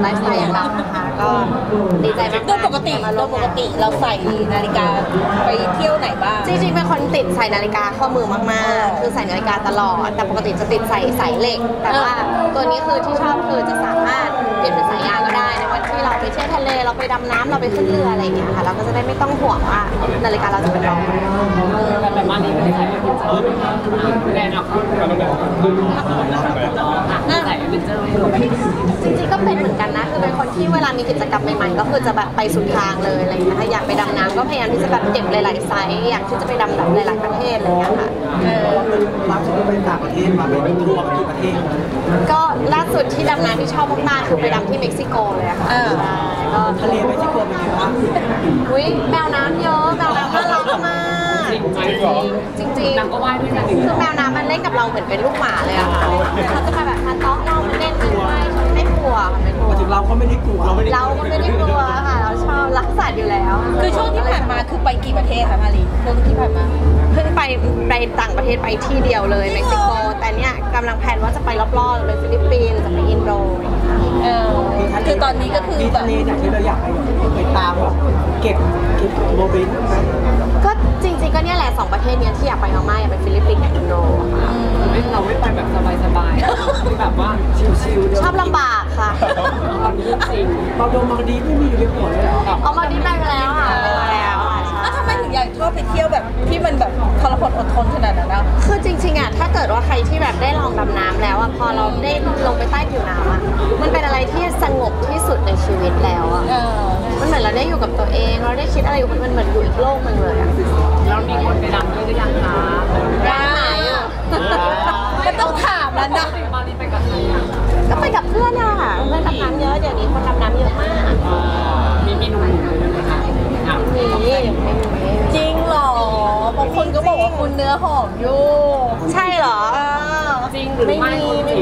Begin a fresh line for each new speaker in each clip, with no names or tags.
ไลฟ์สไตล์อย่างเรานะคะก็ดีใจมากๆโดยปกติเราใส่นาฬิกาไปเที่ยวไหนบ้างจริงๆเป็นคนติดใส่นาฬิกาข้อมือมากๆคือใส่นาฬิกาตลอดแต่ปกติจะติดใส่สายเหล็กแต่ว่าตัวนี้คือที่ชอบคือจะสามารถเปลี่ยนเป็นสายยางก็ได้ในวันที่เราไปเที่ยวทะเลเราไปดำน้ำเราไปขึ้นเรืออะไรอย่างเงี้ยค่ะเราก็จะได้ไม่ต้องห่วงว่านาฬิกาเราจะเป็นรอง
แต่มาลีไม่ใส่เป็นเจอร์แบรนด์อัพใส่เป็นเจอร์
จริงๆก็เป็นเหมือนกันนะคือเป็นคนที่เวลามีกิจกรรมใหม่ๆก็คือจะแบบไปสุดทางเลยอะไรอย่างเงี้ยอยากไปดำน้ำก็พยายามที่จะแบบเก็บหลายๆไซส์อยากที่จะไปดำแบบหลายๆประเทศอะไรอย่างเงี้ยค่ะ
ล่าสุดไปต่างประเทศมาไปทัวร์กี่ประเทศ
ก็ล่าสุดที่ดำน้ำที่ชอบมากๆคือไปดำที่เม็กซิโกเลยค่ะ
ก็ทะเลเม็กซิโกเป็นยังไงบ้าง
อุ้ยแมวน้ำเยอะแมวน้ำน่ารักมากจริงๆ
นางก็ว่ายด้วยกัน
คือแมวน้ำมันเล่นกับเราเหมือนเป็นลูกหมาเลยอะค่ะเขาจะมาแบบมาต๊อกเราเล่นด้วยไม่กลัวค่ะไม่กลัว
ถึงเราก็ไม่ได้กลัว
เราก็ไม่ได้กลัวค่ะเราชอบรักสัตว์อยู่แล้ว
คือช่วงที่ผ่านมาคือไปกี่ประเทศคะมาลีช่วงที่ผ่านมา
เพิ่งไปต่างประเทศไปที่เดียวเลยเม็กซิโกแต่เนี่ยกำลังแพลนว่าจะไปรอบๆไปฟิลิปปินส์จะไปอินโด
คือตอนนี้ก็คือ
ทะเลเนี่ยที่เราอยากไปตามแบบเก็บโมเมนต์
ก็จริงๆก็เนี่ยแหละ2ประเทศเนี้ยที่อยากไปมากๆอยากไปฟิลิปปินส์กับอินโดค่ะ
เราไม่ไปแบบสบายๆคือแบบว่าชิล
ๆชอบลำบากค่ะ
จริง
มาดไม่มีอยู่ในหัวเลยเหรอ
เอามาดีไปแล้วค่ะไปแล้ว
ทำไมถึงอยากชอบไปเที่ยวแบบที่มันแบบทรหดอดทนขนาดนั้นนะ
คือจริงๆอ่ะถ้าเกิดว่าใครที่แบบได้ลองดำน้ำแล้วอ่ะพอเราได้ลงไปใต้ผิวน้ำอ่ะมันเป็นอะไรที่สงบที่สุดในชีวิตแล้วอ่ะมันเหมือนเราได้อยู่กับตัวเองเราได้คิดอะไรอยู่มันเหมือนอยู่อีกโลกนึงเลยอ่ะ
แล้วมีคนไปดำด้วยหรือยังคะ
ได้
ไม่ต้องถามแล้วนะ
มาลีไปกับใครอ่ะ
ก็ไปกับเพื่อนอะค่ะเพื่อนดำน้ำเยอะเดี๋ยวนี้คนดำน้ำเยอะมาก
มีหนุ่มเลยไหมคะ
จริงเหรอบางคนก็บอกว่าคุณเนื้อหอมอยู่
ใช่เหรอ
จริงหรือไม่
ไม่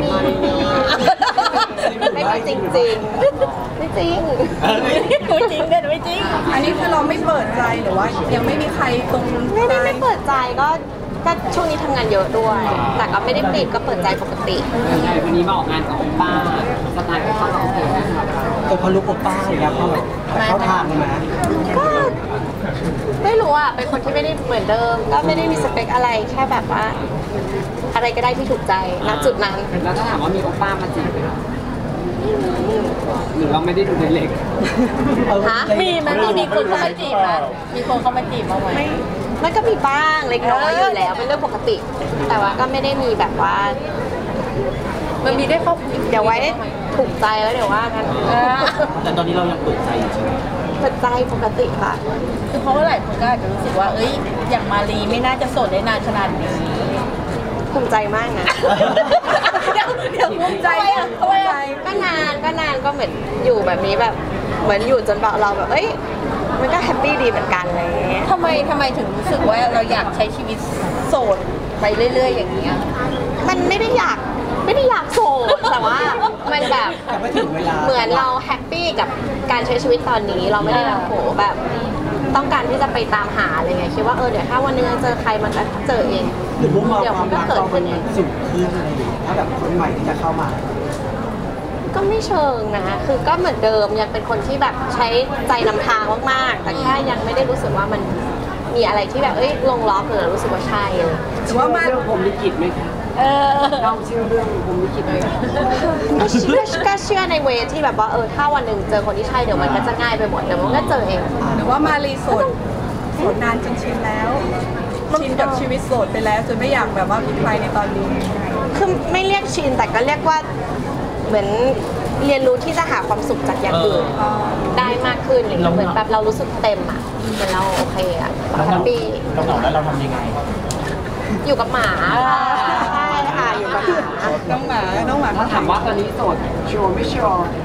จริงไม่จริง
ไม่จริงเด็ดไม่จริงอันนี้คือเราไม่เปิดใจหรือว่ายังไม่มีใครตรง
ไม่เปิดใจก็ช่วงนี้ทำงานเยอะด้วยแต่ก็ไม่ได้ปิดก็เปิดใจปกติ
วันนี้มาออกงานกับโอป้าสไตล์โอป้าโอเค
ตัวพลุกโอป้าเลยครับเข้าทางไหม
ก็ไม่รู้อ่ะเป็นคนที่ไม่ได้เหมือนเดิมก็ไม่ได้มีสเปคอะไรแค่แบบว่าอะไรก็ได้ที่ถูกใจณจุดนั้น
แล้วถ้าถามว่ามีโอป้ามาจีบไหมคะหรือเราไม่ได้ดูเล็ก
มีมันมีคนเข้ามาจีบไหมมีคนเข้ามาจีบบ้างไหม
มันก็มีบ้างเล็กน้อยอยู่แล้วเป็นเรื่องปกติแต่ว่าก็ไม่ได้มีแบบว่า
มันมีได้เข้า
เดี๋ยวไว้ถูกใจแล้วเดี๋ยวว่ากัน
แต่ตอนนี้เรายังเปิดใจอยู่ใช่ไหม
เปิดใจปกติค่ะ
คือเพราะว่าหลายคนก็อาจจะรู้สึกว่าอย่างมาลีไม่น่าจะโสดได้นานขนาดนี้
ภูมิใจมากนะ
เดี๋ยวภูมิใจอ่ะ
ก็นานก็เหมือนอยู่แบบนี้แบบเหมือนอยู่จนเราแบบมันก็แฮปปี้ดีเหมือนกันอะไรอย่างเงี้ย
ทำไมถึงรู้สึกว่าเราอยากใช้ชีวิตโสดไปเรื่อยๆอย่างเงี้ย
มันไม่ได้อยากโสดแต่ว่ามันแบบเหมือนเราแฮปปี้กับการใช้ชีวิตตอนนี้เราไม่ได้แบบโหแบบต้องการที่จะไปตามหาอะไรเงี้ยคิดว่าเดี๋ยวถ้าวันนึงเจอใครมันก็เจอเอง
เดี๋ยวมันก็เกิดขึ้นเองสุดขึ้นอะไรอย่างเงี้ยถ้าแบบคนใหม่ที่จะเข้ามา
ก็ไม่เชิงนะคือก็เหมือนเดิมยังเป็นคนที่แบบใช้ใจนำทางมากๆแต่แค่ยังไม่ได้รู้สึกว่ามันมีอะไรที่แบบลงล็อกหรือรู้สึกว่าใช่เลย
หรือว่ามาผมลิขิตไหมคะเราเชื่อเรื่องผมลิขิตไหม
ก็เชื่อในเวที่แบบว่าถ้าวันหนึ่งเจอคนที่ใช่เดี๋ยวมันก็จะง่ายไปหมดเดี๋ยวมันก็เจอเอง
หรือว่ามารีโสดนานจนชินแล้วชินกับชีวิตโสดไปแล้วจนไม่อยากแบบว่ามีใครในตอนนี้
คือไม่เรียกชินแต่ก็เรียกว่าเหมือนเรียนรู้ที่จะหาความสุขจากอย่างอื่นได้มากขึ้นอย่างเงี้ยเหมือนแบบเรารู้สึกเต็มอ่ะเหมือนเราโอเคอ่ะแฮปปี้
เราเหงาแล้วเราทำยังไง
อยู่กับหมาใช่ค่ะอยู่กับ
น้องหมา
ถ้าถามว่าตอนนี้โสดชัวร์ไม่ชัวร์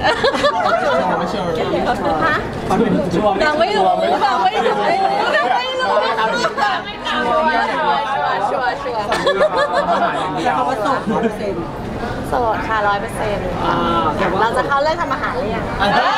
ฮะ
ยังไม่รู้
ชัวร์
แล้วเขาว่าโสด
100%โสดค่ะ100%เราจะเข้าเรื่องทำอาหารหรือยัง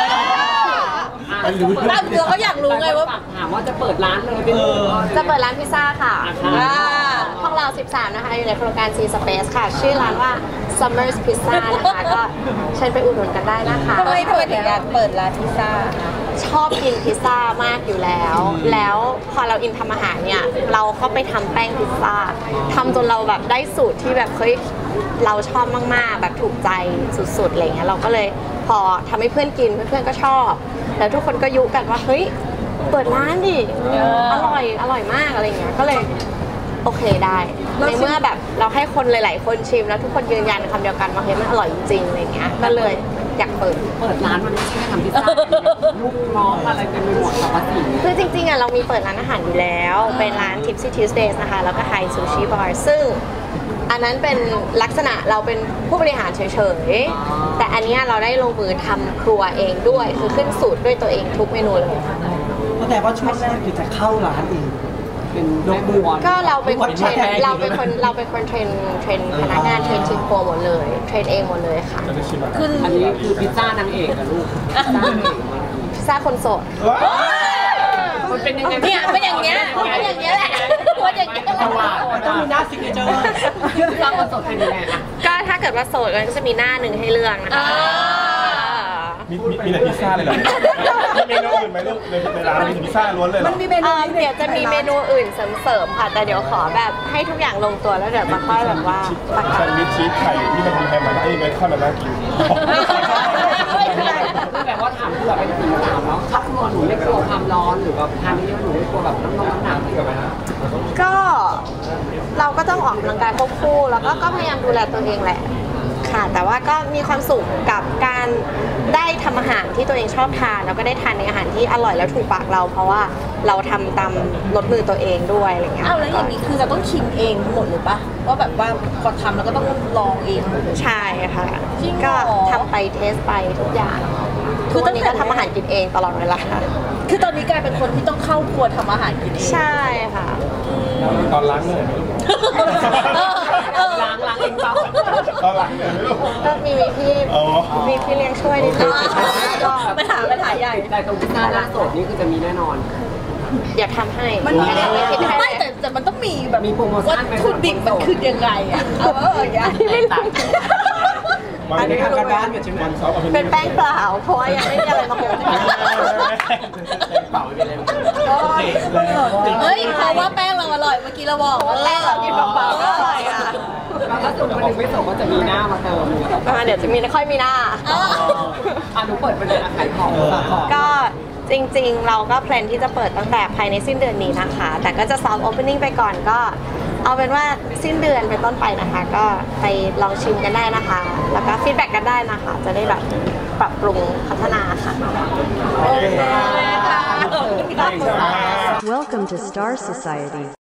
เราก็อยากรู้ไงว่า
ถามว่าจะเปิดร้านเลย
จะเปิดร้านพิซซ่าค่ะห้องเรา13นะคะอยู่ในโครงการ C Space ค่ะชื่อร้านว่า Summer's Pizza นะคะก็เชิญไปอุดหนุนกันได้นะคะ
ทำไมถึงอยากเปิดร้านพิซซ่า
ชอบกินพิซซ่ามากอยู่แล้ว แล้วพอเราอินทำอาหารเนี่ยเราก็ไปทำแป้งพิซซ่าทำจนเราแบบได้สูตรที่แบบเฮ้ยเราชอบมากๆแบบถูกใจสุดๆอะไรเงี้ยเราก็เลยพอทำให้เพื่อนกินเพื่อนๆก็ชอบ แล้วทุกคนก็ยุกันว่าเฮ้ยเปิดร้านดิอร่อยมากอะไรเงี้ยก็เลยโอเคได้ในเมื่อแบบเราให้คนหลายๆคนชิมแล้วทุกคนยืนยันคำเดียวกันว่าเฮ้ยมันอร่อยจริงๆอะไรเงี้ยก็เลยอยากเปิด
เปิดร้านมันไม่ใช่แค่ทำพิซซ่าลูกน้องอะไรกันไปหมดค่ะป้าติ๋ม
คือจริงๆอ่ะเรามีเปิดร้านอาหารอยู่แล้วเป็นร้าน Tipsy Tuesdays นะคะแล้วก็ High Sushi Bar ซึ่งอันนั้นเป็นลักษณะเราเป็นผู้บริหารเฉยๆแต่อันเนี้ยเราได้ลงมือทำครัวเองด้วยคือขึ้นสูตรด้วยตัวเองทุกเมนูเลย
แต่ว่าช่วงแรกคือจะเข้าร้านเอง
เป็นแม่บัว
ก็เราเป็นคนเทรนเราเป็นคนเทรนพนักงานเทรนทีมครัวหมดเลยเทรนเองหมดเลยค่ะ
คืออันนี้คือพิซซ่านางเอกอะลูกพิซซ่านางเอกมา
พิซซ่าคนโสด
มันเป็นยังไง
เนี่ยเป็นอย่างเงี้ยเป็นอย่างเงี้ยแหละเป็นอย่างเงี้ยแหละ
ต้องมีหน้าซิกเนเจอร์
พิซซ่าคนสดเป็นยังไงอะ
ก็ถ้าเกิดว่าโสดมันก็จะมีหน้าหนึ่งให้เลือกนะคะ
มีแต่พิซซ่าเลยเหรอมีเมนูอื่นไหมลูกในร้านมีพิซซ่าล้วนเลยเหรอ
เดี๋ยวจะมีเมนูอื่นเสริมๆค่ะ แต่เดี๋ยวขอแบบให้ทุกอย่างลงตัวแล้วเดี๋ยวมาค่อยแบบว่าประ
แซ
กาศ
นด์วิชชีสไข่ที่มันทำแฮมมาให้เบคอนมาน่ากิน
แต่ว่าถามเพื่อเป็นผีถามแล้วครอบครัวหนูไม่กลัวความร้อนหรือแบบทานเยอะหนูไม่กลัวแบบน้ำหนักที่กับไหม
ก็เราก็ต้องออกกำลังกายควบคู่แล้วก็พยายามดูแลตัวเองแหละค่ะ แต่ว่าก็มีความสุขกับการได้ทำอาหารที่ตัวเองชอบทานแล้วก็ได้ทานในอาหารที่อร่อยแล้วถูกปากเรา เพราะว่าเราทำตามรสมือตัวเองด้วยอะไรเงี้ย
อ้าวแล้วอย่างนี้คือเราต้องชิมเองหมดหรือปะว่าแบบว่าพอทำแล้วก็ต้องลองเองหมดเลย
ใช่ค่ะ
จริงเหร
ก็
อ
ทำไปเทสไปทุกอย่าง
คื
คือ อ
ตั้
ตอน
งแต่
นี้ก็ทำอาหารกินเองตลอดเวลา
คือตอนนี้กลายเป็นคนที่ต้องเข้าครัวทำอาหารกินเอง
ใช่ค่ะ
ตอนล้างเหนื่อยไหมลูก
ล้างเองเปล่า
ตอนล้างเหนื่อยไหมลูก
ก็มีพี่
อ๋อ
มีพี่เลี้ยงช่วยนิดนึงก็
ปัญหาใหญ่
แต่ตรงพิซซ่าหน้าสดนี่คือจะมีแน่นอน
อยากทำให้
มันมี
ไม่คิดให้
ไม่แต่มันต้องมีแบบ
มีโปรโมชั่นไหม
วัตถุดิบมันคือยังไงอะอย่าง
แตกต่าง
อันนี้ทำการบ้านกันใช่ไหม
วันเสาร์อาทิตย์
เป็นแป้งเปล่าเพราะว่ายังไม่มีอะไรมาโปะ
เป่าไปเลย
เฮ้ยเพราะว่าแป้งเราอร่อยเมื่อกี้เราบอก
แป้งเรากินเปล่าๆก็อร่อยอ่ะ
ถ้าสมมติวันหนึ่งไม่ส่งก็จะมีหน้ามาเติม
เดี๋ยวจะมีค่อยมีหน้า
หนูเปิดเป็นเลยขายของฝากของ
ก็จริงๆ เราก็แพลนที่จะเปิดตั้งแต่ภายในสิ้นเดือนนี้นะคะ แต่ก็จะซอฟต์โอเพนนิ่งไปก่อนก็ เอาเป็นว่าสิ้นเดือนเป็นต้นไปนะคะ ก็ไปลองชิมกันได้นะคะ แล้วก็ฟีดแบ็กกันได้นะคะ จะได้แบบปรับปรุงพัฒนาค่ะ
โอเคค่ะ
ค่ะ
Thanks.
Welcome to Star Society.